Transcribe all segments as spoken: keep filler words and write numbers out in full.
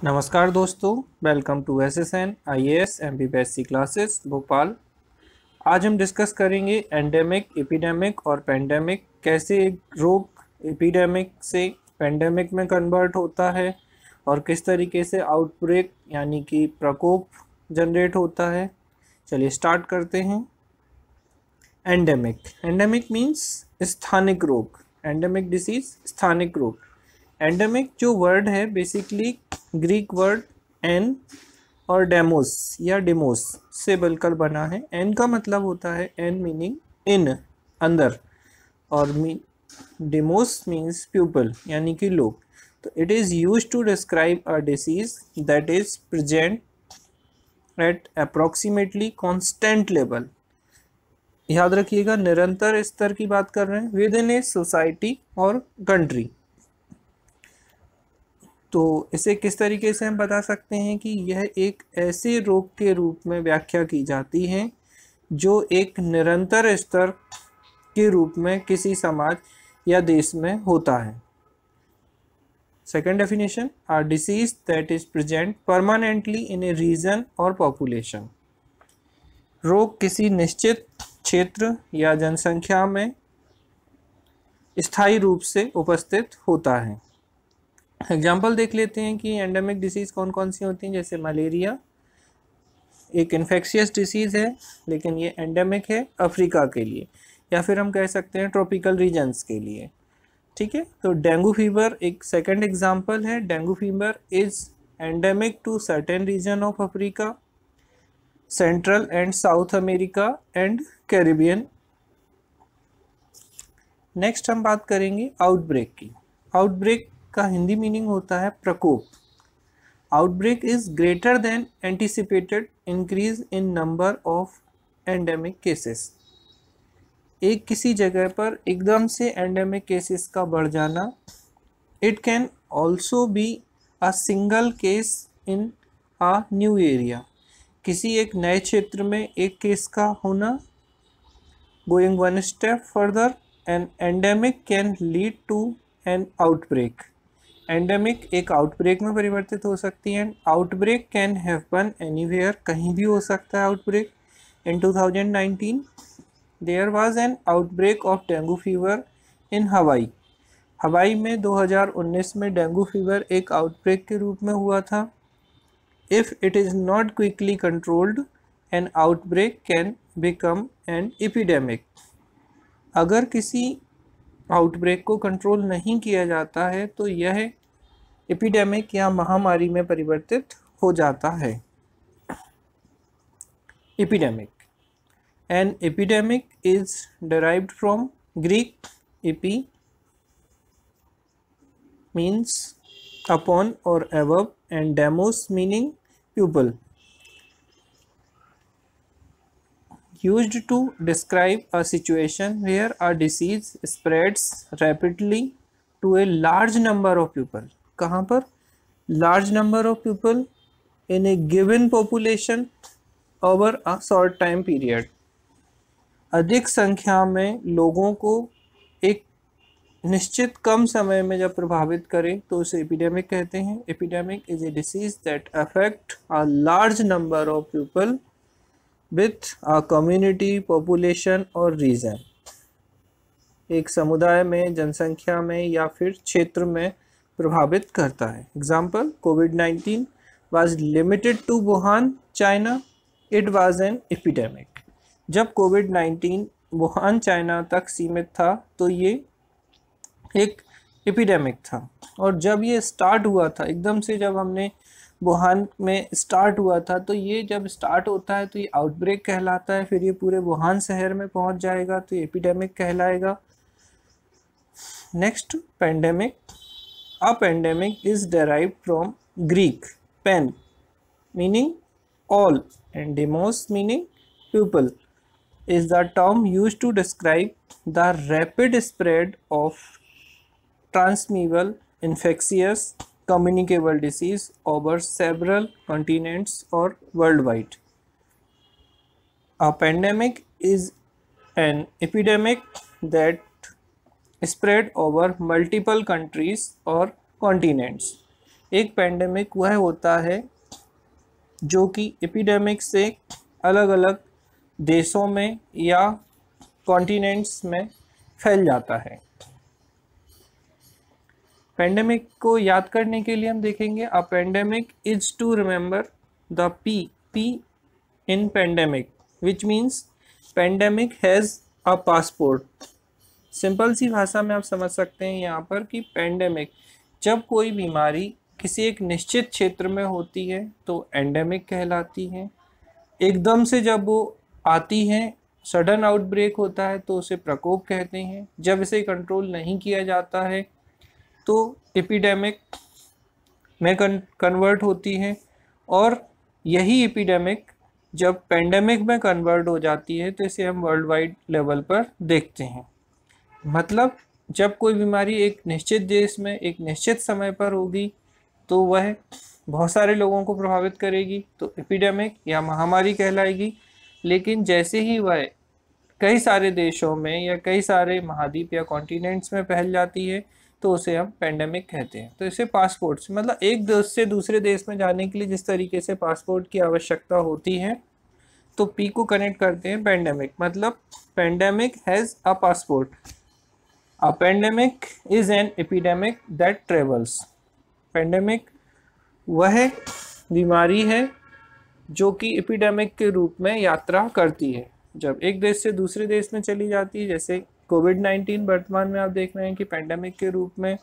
नमस्कार दोस्तों, welcome to S S N I A S M P P S C classes Bhopal. आज हम discuss करेंगे एंडेमिक, एपिडेमिक और पेंडेमिक, कैसे एक रोग एपिडेमिक से पेंडेमिक में कन्वर्ट होता है और किस तरीके से आउटब्रेक यानी कि प्रकोप जनरेट होता है। चलिए स्टार्ट करते हैं। एंडेमिक एंडेमिक मीन्स स्थानिक रोग, एंडेमिक डिसीज स्थानिक रोग। एंडेमिक जो वर्ड है बेसिकली ग्रीक वर्ड एन और डेमोस या डेमोस से मिलकर बना है। एन का मतलब होता है एन मीनिंग इन, अंदर, और मी डेमोस मीन्स पीपल यानी कि लोग। तो it is use to describe a disease that is present at approximately constant level. याद रखिएगा, निरंतर स्तर की बात कर रहे हैं विद इन ए सोसाइटी और कंट्री। तो इसे किस तरीके से हम बता सकते हैं कि यह एक ऐसे रोग के रूप में व्याख्या की जाती है जो एक निरंतर स्तर के रूप में किसी समाज या देश में होता है। Second definition, a disease that is present permanently in a region और पॉपुलेशन। रोग किसी निश्चित क्षेत्र या जनसंख्या में स्थायी रूप से उपस्थित होता है। एग्जाम्पल देख लेते हैं कि एंडेमिक डिसीज़ कौन कौन सी होती हैं। जैसे मलेरिया एक इन्फेक्शियस डिसीज़ है, लेकिन ये एंडेमिक है अफ्रीका के लिए, या फिर हम कह सकते हैं ट्रॉपिकल रीजन्स के लिए। ठीक है, तो डेंगू फीवर एक सेकंड एग्जाम्पल है। Dengue fever is endemic to certain region of Africa, central and South America and Caribbean. Next हम बात करेंगे आउटब्रेक की। आउटब्रेक का हिंदी मीनिंग होता है प्रकोप। Outbreak is greater than anticipated increase in number of endemic cases. एक किसी जगह पर एकदम से एंडेमिक केसेस का बढ़ जाना। It can also be a single case in a new area. किसी एक नए क्षेत्र में एक केस का होना। Going one step further, an endemic can lead to an outbreak. Endemic एक आउटब्रेक में परिवर्तित हो सकती है। आउटब्रेक कैन हैपन एनीवेयर, कहीं भी हो सकता है outbreak. In two thousand nineteen there was an outbreak of dengue fever in Hawaii. Hawaii में दो हज़ार उन्नीस में डेंगू फीवर एक आउटब्रेक के रूप में हुआ था। If it is not quickly controlled, an outbreak can become an epidemic. अगर किसी आउटब्रेक को कंट्रोल नहीं किया जाता है तो यह एपिडेमिक या महामारी में परिवर्तित हो जाता है। Epidemic, an epidemic is derived from Greek epi means upon or above and demos meaning pupil, used to describe a situation where a disease spreads rapidly to a large number of people. कहाँ पर? large number of people in a given population over a short time period. अधिक संख्या में लोगों को एक निश्चित कम समय में जब प्रभावित करे तो उसे एपिडेमिक कहते हैं। Epidemic is a disease that affect a large number of people with a community, population और रीजन। एक समुदाय में, जनसंख्या में या फिर क्षेत्र में प्रभावित करता है। Example, covid nineteen was limited to Wuhan, China, it was an epidemic. जब कोविड नाइन्टीन वुहान, चाइना तक सीमित था तो ये एक एपिडेमिक था। और जब ये स्टार्ट हुआ था, एकदम से जब हमने वुहान में स्टार्ट हुआ था, तो ये जब स्टार्ट होता है तो ये आउटब्रेक कहलाता है। फिर ये पूरे वुहान शहर में पहुंच जाएगा तो ये एपिडेमिक कहलाएगा। Next, pandemic. A pandemic is derived from Greek pan meaning all and demos meaning people, is the term used to describe the rapid spread of transmissible infectious communicable disease over several continents or worldwide. A pandemic is an epidemic that spread over multiple countries or continents. एक pandemic वह होता है जो कि epidemic से अलग अलग देशों में या कॉन्टिनेंट्स में फैल जाता है। पेंडेमिक को याद करने के लिए हम देखेंगे a pandemic is to remember the P P in pandemic which means pandemic has a passport. Simple सी भाषा में आप समझ सकते हैं यहाँ पर कि पेंडेमिक जब कोई बीमारी किसी एक निश्चित क्षेत्र में होती है तो एंडेमिक कहलाती है। एकदम से जब वो आती है, सडन आउटब्रेक होता है तो उसे प्रकोप कहते हैं। जब इसे कंट्रोल नहीं किया जाता है तो एपिडेमिक में कन्वर्ट होती है, और यही एपिडेमिक जब पेंडेमिक में कन्वर्ट हो जाती है तो इसे हम वर्ल्ड वाइड लेवल पर देखते हैं। मतलब जब कोई बीमारी एक निश्चित देश में एक निश्चित समय पर होगी तो वह बहुत सारे लोगों को प्रभावित करेगी तो एपिडेमिक या महामारी कहलाएगी। लेकिन जैसे ही वह कई सारे देशों में या कई सारे महाद्वीप या कॉन्टिनेंट्स में फैल जाती है तो उसे हम पेंडेमिक कहते हैं। तो इसे पासपोर्ट से मतलब एक देश से दूसरे देश में जाने के लिए जिस तरीके से पासपोर्ट की आवश्यकता होती है तो पी को कनेक्ट करते हैं पेंडेमिक, मतलब pandemic has a passport. A pandemic is an epidemic that travels. Pandemic वह बीमारी है जो कि एपिडेमिक के रूप में यात्रा करती है, जब एक देश से दूसरे देश में चली जाती है। जैसे कोविड नाइन्टीन वर्तमान में आप देख रहे हैं कि पेंडेमिक के रूप में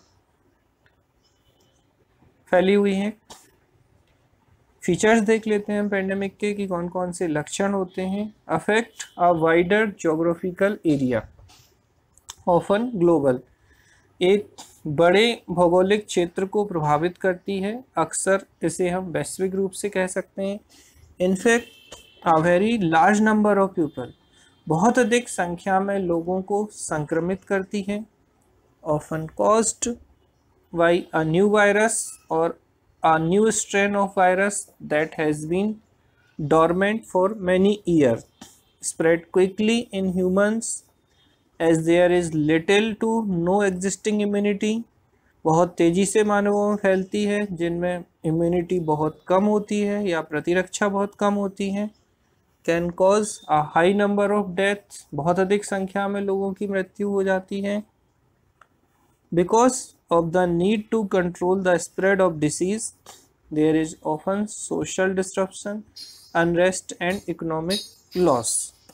फैली हुई है। फीचर्स देख लेते हैं हम पेंडेमिक के कि कौन कौन से लक्षण होते हैं। Affect a wider geographical area often global, एक बड़े भौगोलिक क्षेत्र को प्रभावित करती है, अक्सर इसे हम वैश्विक रूप से कह सकते हैं। In fact a very large number of people, बहुत अधिक संख्या में लोगों को संक्रमित करती है। Often caused by a new virus और a new strain of virus that has been dormant for many year, spread quickly in humans as there is little to no existing immunity, बहुत तेज़ी से मानवों में फैलती है जिनमें इम्यूनिटी बहुत कम होती है या प्रतिरक्षा बहुत कम होती है। Can cause a high number of deaths, बहुत अधिक संख्या में लोगों की मृत्यु हो जाती है। Because of the need to control the spread of disease there is often social disruption, unrest and economic loss.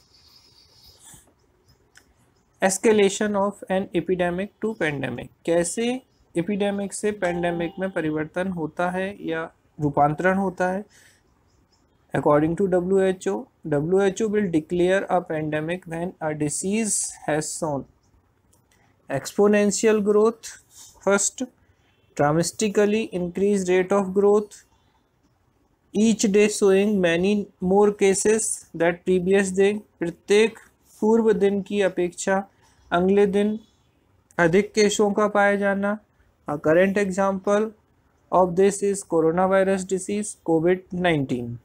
Escalation of an epidemic to pandemic, कैसे एपिडेमिक से पेंडेमिक में परिवर्तन होता है या रूपांतरण होता है। According to W H O, W H O will declare a pandemic when a disease has shown exponential growth first, dramatically increase rate of growth, each day showing many more cases that previous day, प्रत्येक पूर्व दिन की अपेक्षा अगले दिन अधिक केसों का पाया जाना। A current example of this is corona virus disease covid nineteen.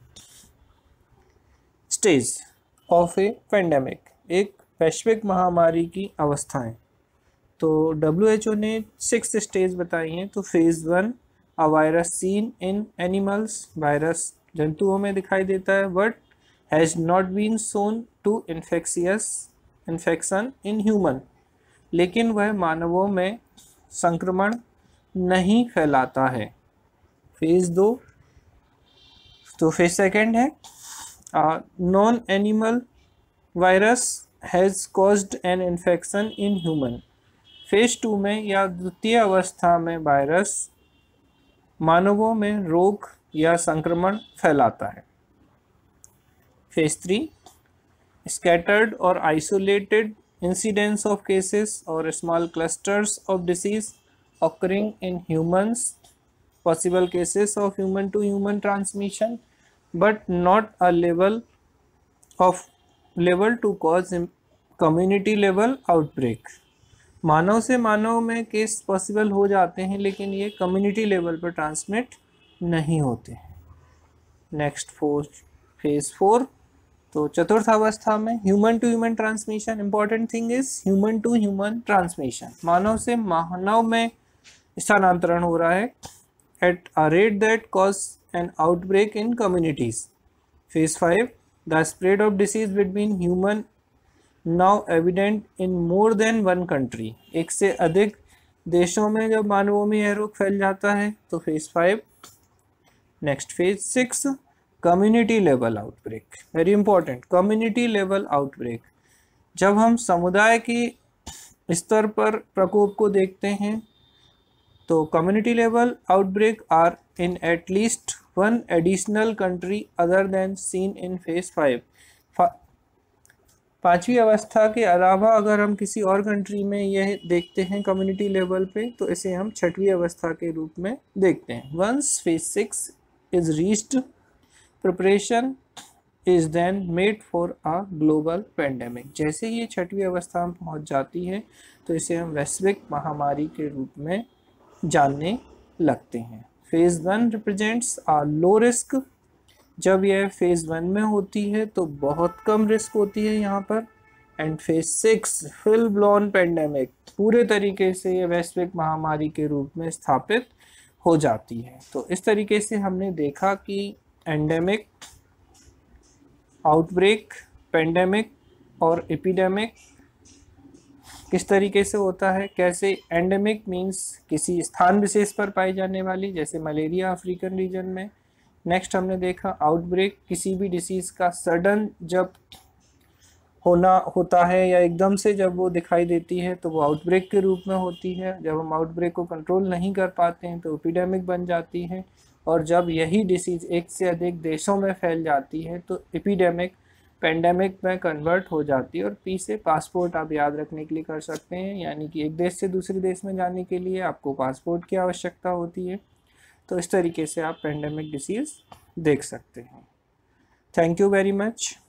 Stage of a pandemic, एक वैश्विक महामारी की अवस्थाएं। तो डब्ल्यू एच ओ ने सिक्स स्टेज बताई हैं। तो phase one, a virus seen in animals, virus जंतुओं में दिखाई देता है but has not been shown to infectious infection in human, लेकिन वह मानवों में संक्रमण नहीं फैलाता है। फेज दो, तो फेज सेकेंड है non animal virus has caused an infection in human. Phase two में या द्वितीय अवस्था में वायरस मानवों में रोग या संक्रमण फैलाता है। Phase three, scattered or isolated incidence of cases or small clusters of disease occurring in humans, possible cases of human to human transmission but not a level of level to cause community level outbreak। मानव से मानव में case possible हो जाते हैं लेकिन ये community level पर ट्रांसमिट नहीं होते। नेक्स्ट फोर फेज फोर, तो चतुर्थ अवस्था में human to human transmission. Important thing is human to human transmission, मानव से मानव में स्थानांतरण हो रहा है। at a rate that cause an outbreak in communities. Phase five, the spread of disease between human now evident in more than one country. एक से अधिक देशों में जब मानवों में यह रोग फैल जाता है तो phase five. Next phase six, community level outbreak. Very important, community level outbreak. जब हम समुदाय के स्तर पर प्रकोप को देखते हैं तो community level outbreak are in at least one additional country other than seen in phase five. पांचवी अवस्था के अलावा अगर हम किसी और कंट्री में यह देखते हैं कम्युनिटी लेवल पे तो इसे हम छठवीं अवस्था के रूप में देखते हैं. Once phase six is reached, preparation is then made for a global pandemic. जैसे ये छठवीं अवस्था में पहुंच जाती है तो इसे हम वैश्विक महामारी के रूप में जानने लगते हैं. Phase one represents a low risk. जब यह फेज वन में होती है तो बहुत कम रिस्क होती है यहाँ पर. And phase six, full blown pandemic, पूरे तरीके से ये वैश्विक महामारी के रूप में स्थापित हो जाती है. तो इस तरीके से हमने देखा कि एंडेमिक, आउटब्रेक, पेंडेमिक और एपिडेमिक किस तरीके से होता है. कैसे एंडेमिक मीन्स किसी स्थान विशेष पर पाई जाने वाली, जैसे मलेरिया अफ्रीकन रीजन में. नेक्स्ट हमने देखा आउटब्रेक, किसी भी डिसीज का सडन जब होना होता है या एकदम से जब वो दिखाई देती है तो वो आउटब्रेक के रूप में होती है. जब हम आउटब्रेक को कंट्रोल नहीं कर पाते हैं तो एपिडेमिक बन जाती है. और जब यही डिसीज एक से अधिक देशों में फैल जाती है तो एपिडेमिक पेंडेमिक में कन्वर्ट हो जाती है. और पी से पासपोर्ट आप याद रखने के लिए कर सकते हैं, यानी कि एक देश से दूसरे देश में जाने के लिए आपको पासपोर्ट की आवश्यकता होती है. तो इस तरीके से आप पेंडेमिक डिसीज़ देख सकते हैं. Thank you very much.